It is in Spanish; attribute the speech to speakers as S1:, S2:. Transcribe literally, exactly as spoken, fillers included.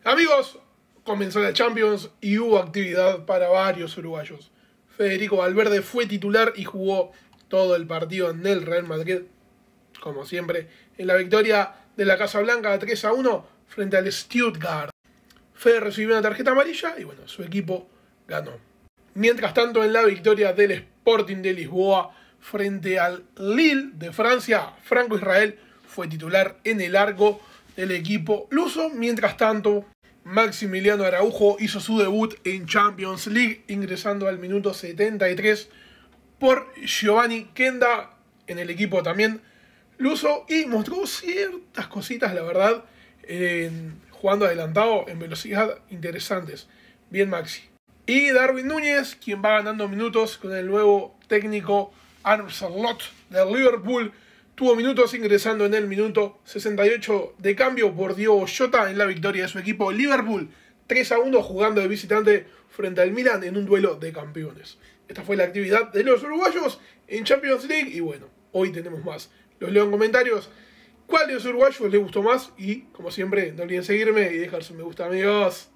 S1: Amigos, comenzó la Champions y hubo actividad para varios uruguayos. Federico Valverde fue titular y jugó todo el partido en el Real Madrid, como siempre, en la victoria de la Casa Blanca tres a uno frente al Stuttgart. Fede recibió una tarjeta amarilla y bueno, su equipo ganó. Mientras tanto, en la victoria del Sporting de Lisboa frente al Lille de Francia, Franco Israel fue titular en el arco del equipo luso. Mientras tanto, Maximiliano Araujo hizo su debut en Champions League, ingresando al minuto setenta y tres por Giovanni Kenda en el equipo también luso, y mostró ciertas cositas, la verdad, en, jugando adelantado en velocidad interesantes. Bien Maxi. Y Darwin Núñez, quien va ganando minutos con el nuevo técnico Arne Slot del Liverpool, tuvo minutos ingresando en el minuto sesenta y ocho de cambio por Diogo Jota en la victoria de su equipo Liverpool tres a uno, jugando de visitante frente al Milan en un duelo de campeones. Esta fue la actividad de los uruguayos en Champions League y bueno, hoy tenemos más. Los leo en comentarios cuál de los uruguayos les gustó más y, como siempre, no olviden seguirme y dejar su me gusta, amigos.